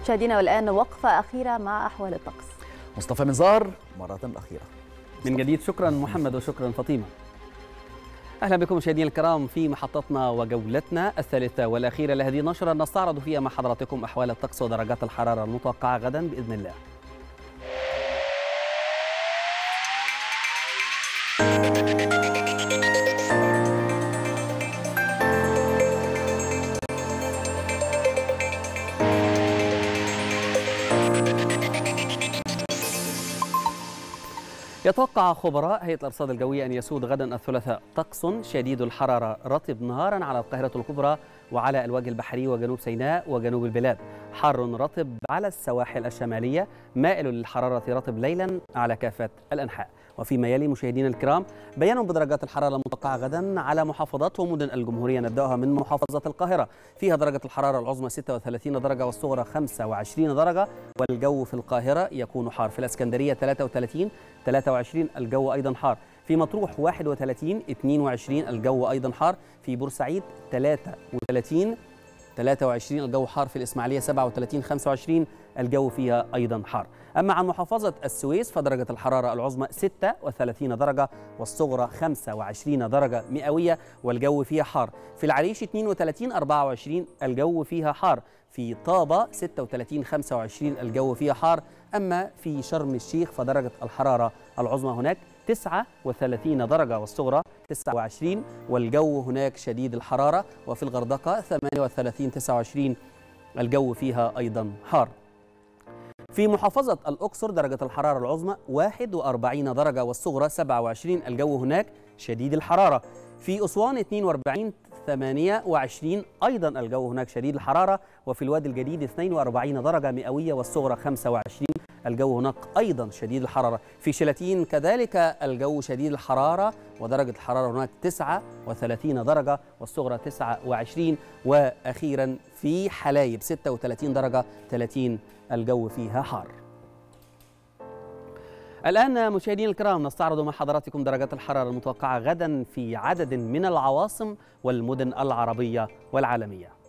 مشاهدينا والآن وقفة أخيرة مع أحوال الطقس. مصطفى منظار مرة أخيرة من جديد. شكرا محمد وشكرا فاطمة. أهلا بكم مشاهدينا الكرام في محطتنا وجولتنا الثالثة والأخيرة لهذه النشرة، نستعرض فيها مع حضراتكم أحوال الطقس ودرجات الحرارة المتوقعة غدا بإذن الله. يتوقع خبراء هيئة الأرصاد الجوية أن يسود غدا الثلاثاء طقس شديد الحرارة رطب نهارا على القاهرة الكبرى وعلى الوجه البحري وجنوب سيناء وجنوب البلاد، حار رطب على السواحل الشمالية، مائل للحرارة رطب ليلا على كافة الأنحاء. وفيما يلي مشاهدينا الكرام بيان بدرجات الحرارة المتوقعة غدا على محافظات ومدن الجمهورية. نبدأها من محافظة القاهرة، فيها درجة الحرارة العظمى 36 درجة والصغرى 25 درجة، والجو في القاهرة يكون حار. في الإسكندرية 23 الجو أيضا حار. في مطروح 31 22 الجو أيضا حار. في بورسعيد 23 الجو حار. في الإسماعيلية 37 25 الجو فيها أيضا حار. أما عن محافظة السويس فدرجة الحرارة العظمى 36 درجة والصغرى 25 درجة مئوية والجو فيها حار. في العريش 32 24 الجو فيها حار. في طابة 36 25 الجو فيها حار. أما في شرم الشيخ فدرجة الحرارة العظمى هناك 39 درجة والصغرى 29 والجو هناك شديد الحرارة. وفي الغردقة 38 29 الجو فيها أيضا حار. في محافظة الأقصر درجة الحرارة العظمى 41 درجة والصغرى 27 الجو هناك شديد الحرارة. في أسوان 42 28 أيضا الجو هناك شديد الحرارة. وفي الوادي الجديد 42 درجة مئوية والصغرى 25 الجو هناك أيضا شديد الحرارة. في شلاتين كذلك الجو شديد الحرارة ودرجة الحرارة هناك 39 درجة والصغرى 29. وأخيرا في حلايب 36 درجة 30 الجو فيها حار. الآن مشاهدينا الكرام نستعرض مع حضراتكم درجات الحرارة المتوقعة غدا في عدد من العواصم والمدن العربية والعالمية.